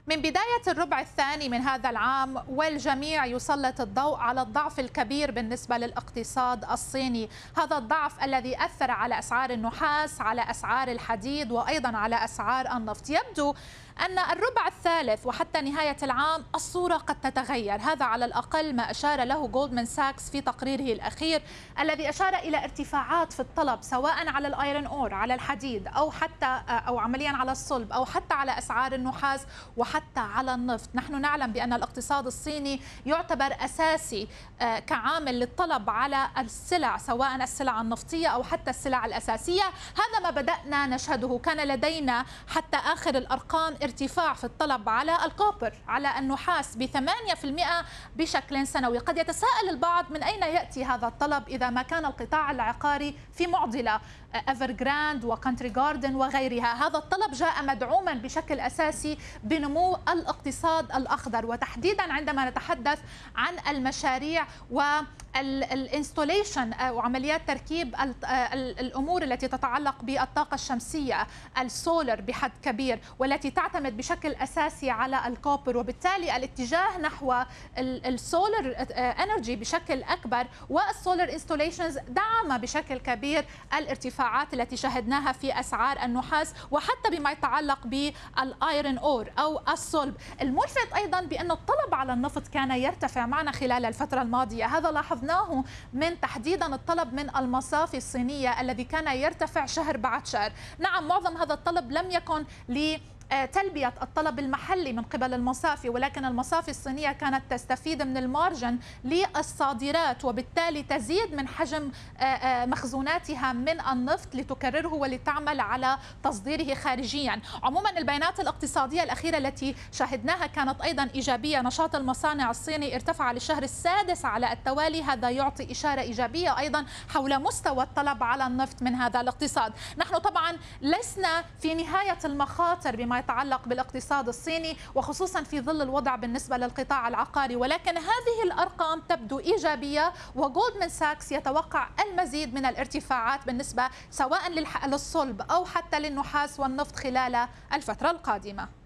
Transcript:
من بداية الربع الثاني من هذا العام والجميع يسلط الضوء على الضعف الكبير بالنسبة للاقتصاد الصيني. هذا الضعف الذي أثر على أسعار النحاس، على أسعار الحديد، وأيضا على أسعار النفط. يبدو أن الربع الثالث وحتى نهاية العام الصورة قد تتغير. هذا على الأقل ما أشار له جولدمان ساكس في تقريره الأخير، الذي أشار إلى ارتفاعات في الطلب سواء على الأيرون أور، على الحديد، أو عمليا على الصلب، أو حتى على أسعار النحاس وحتى على النفط. نحن نعلم بأن الاقتصاد الصيني يعتبر أساسي كعامل للطلب على السلع، سواء السلع النفطية أو حتى السلع الأساسية. هذا ما بدأنا نشهده. كان لدينا حتى آخر الأرقام ارتفاع في الطلب على الكوبر، على النحاس ب8% بشكل سنوي. قد يتساءل البعض من أين يأتي هذا الطلب إذا ما كان القطاع العقاري في معضلة، ايفرغراند وكانتري جاردن وغيرها. هذا الطلب جاء مدعوما بشكل أساسي بنمو الاقتصاد الأخضر، وتحديدا عندما نتحدث عن المشاريع والانستوليشن وعمليات تركيب الأمور التي تتعلق بالطاقة الشمسية، السولر بحد كبير، والتي تعتمد بشكل أساسي على الكوبر. وبالتالي الاتجاه نحو السولر انرجي بشكل أكبر والسولر انستوليشنز دعم بشكل كبير الارتفاعات التي شهدناها في أسعار النحاس، وحتى بما يتعلق بالايرون اور أو الصلب. الملفت أيضا بأن الطلب على النفط كان يرتفع معنا خلال الفترة الماضية. هذا لاحظناه من تحديدا الطلب من المصافي الصينية الذي كان يرتفع شهر بعد شهر. نعم، معظم هذا الطلب لم يكن تلبية الطلب المحلي من قبل المصافي، ولكن المصافي الصينية كانت تستفيد من المارجن للصادرات، وبالتالي تزيد من حجم مخزوناتها من النفط لتكرره ولتعمل على تصديره خارجيا. عموما البيانات الاقتصادية الأخيرة التي شاهدناها كانت أيضا إيجابية. نشاط المصانع الصيني ارتفع للشهر السادس على التوالي. هذا يعطي إشارة إيجابية أيضا حول مستوى الطلب على النفط من هذا الاقتصاد. نحن طبعا لسنا في نهاية المخاطر بما يتعلق بالاقتصاد الصيني، وخصوصا في ظل الوضع بالنسبة للقطاع العقاري، ولكن هذه الأرقام تبدو إيجابية، وجولدمان ساكس يتوقع المزيد من الارتفاعات بالنسبة سواء للصلب أو حتى للنحاس والنفط خلال الفترة القادمة.